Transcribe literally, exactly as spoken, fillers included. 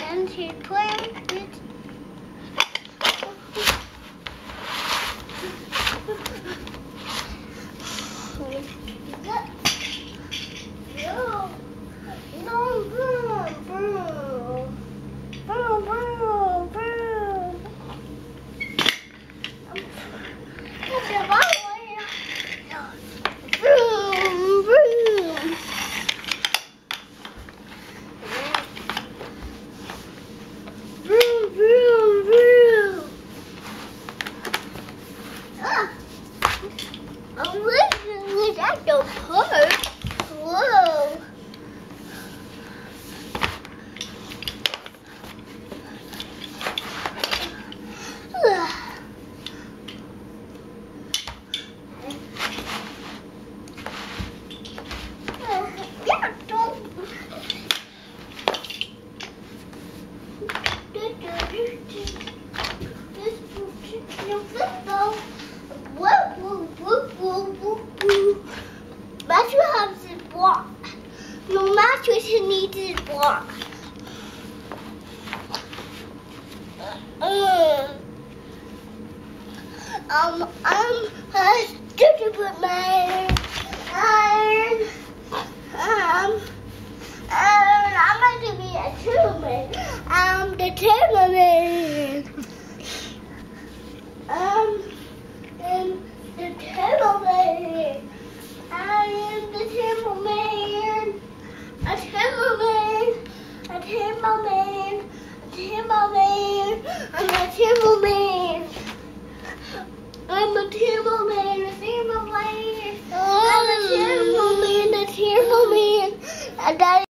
and he's playing with. No, boom, boom, boom, boom, boom. Boom, boom. Boom, boom, boom. Ah, I'm listening at the park. Whoa. Matthew has his block. No, Matthew needs his block. Uh, um, I'm a stupid man. I'm, um, and I'm going to be a human. I'm the Timberman. Um, and the Timberman. I am the Timberman. A Timberman. A Timberman. A Timberman. I'm a Timberman. I'm a Timberman. A Timberman. I'm a Timberman. A Timberman. A